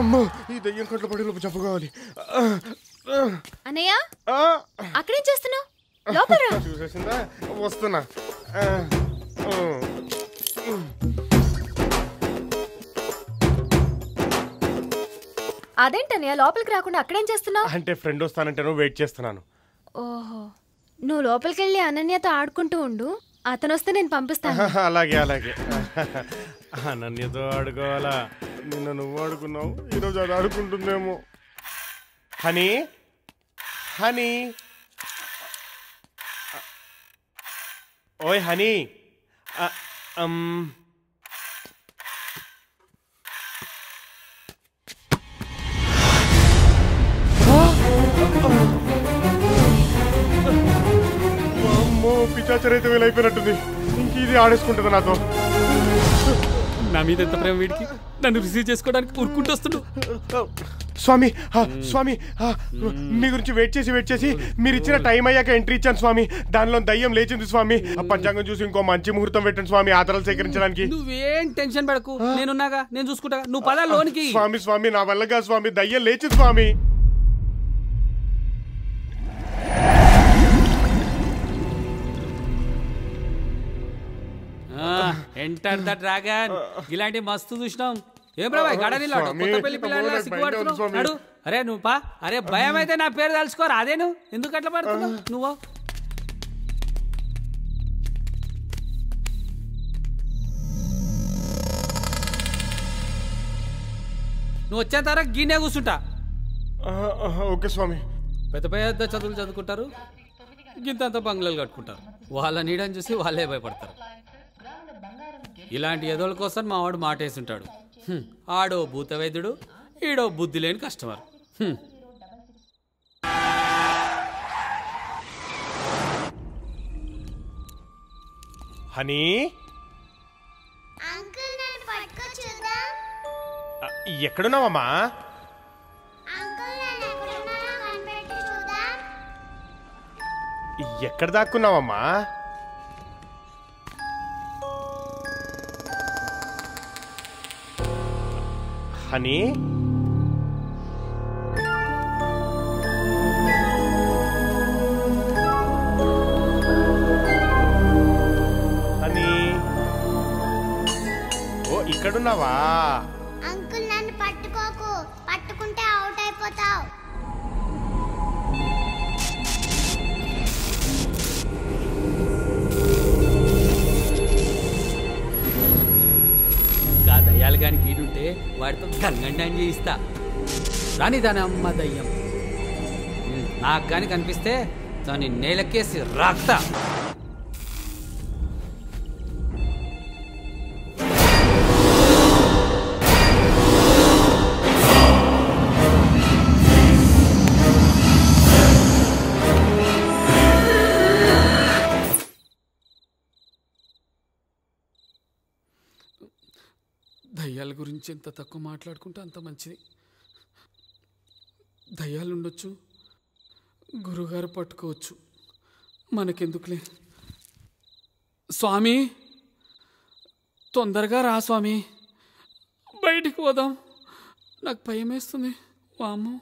అమ్మో ఈ దయ్యం కట్ల పడి లోపు చెప్పుకోవాలి. అన్నయ్య అక్కడేం చేస్తున్నావు? లోపల రా. చూసేసిందా? వస్తున్నా. అదేంటన్నయ్య లోపలికి రాకుండా అక్కడేం చేస్తున్నావు? అంటే ఫ్రెండ్ వస్తానంటే నువ్వు వెయిట్ చేస్తున్నాను. ఓహో, నువ్వు లోపలికి వెళ్ళి అనన్యతో ఆడుకుంటూ ఉండు, అతను వస్తే నేను పంపిస్తాను. అలాగే అలాగే. అనన్యతో ఆడుకోవాలా? నిన్న నువ్వు ఆడుకున్నావు, ఈరోజు అది ఆడుకుంటుందేమో. హనీ హనీ, ఓయ్ హనీ. అమ్మో పిచాచరైతే వీలైపోయినట్టుంది. ఇంక ఇది ఆడేసుకుంటుంది నాతో. నా మీద ఎంత ప్రేమ వీడికి, నన్ను రిసీవ్ చేసుకోవడానికి ఊరుకుంటూ వస్తున్నాడు. స్వామి స్వామి, మీ గురించి వెయిట్ చేసి మీరు ఇచ్చిన టైం అయ్యాక ఎంట్రీ ఇచ్చాను స్వామి. దానిలో దయ్యం లేచింది స్వామి. ఆ పంచాంగం చూసి ఇంకో మంచి ముహూర్తం పెట్టండి స్వామి ఆధారాలు సేకరించడానికి. నువ్వేం టెన్షన్ పడకు, నేనున్నాగా, నేను చూసుకుంటా. నువ్వు పద లోనికి. స్వామి నా వల్లగా స్వామి, దయ్యం లేచింది స్వామి. Enter the dragon. ఇలాంటి మస్తు చూసినాం. ఏం ప్రభాయ్ గడనిలా కొత్త పెళ్లి పిల్లల సిగ్గుపడుతున్నాడు. అరే నువ్వు పా. అరే భయం అయితే నా పేరు తెలుసుకోరా. అదేను ఎందుకు అట్లా పడుతున్నావు నువ్వు? నువ్వు వచ్చేంత వరకు గిన్నె కూర్చుంటా. ఓకే స్వామి. పెద్ద పెద్ద చదువులు చదువుకుంటారు, గింతంత బంగ్లాలు కట్టుకుంటారు. వాళ్ళ నీడని చూసి వాళ్ళే భయపడతారు. ఇలాంటి ఎదోల కోసం మా వాడు మాటేసి ఉంటాడు. ఆడో భూత వైద్యుడు, ఈడో బుద్ధి లేని కస్టమర్. హనీ, ఎక్కడున్నావమ్మా? ఎక్కడ దాక్కున్నావమ్మా? హనీ, హనీ, ఓ ఇక్కడున్నావా? అంకుల్ నన్ను పట్టుకోకు, పట్టుకుంటే అవుట్ అయిపోతావు. దయ్యాలు కానీ గీడుంటే వాడితో గంగండాన్ని చేయిస్తా. రాని దాని అమ్మ దయ్యం నాకు కానీ కనిపిస్తే దాన్ని నేలకేసి రాక్తా. దయ్యాల గురించి ఎంత తక్కువ మాట్లాడుకుంటే అంత మంచిది. దయ్యాలు ఉండొచ్చు, గురుగారు పట్టుకోవచ్చు, మనకెందుకులే. స్వామి తొందరగా రా స్వామి, బయటికి పోదాం. నాకు భయం వేస్తుంది. వామ్మో.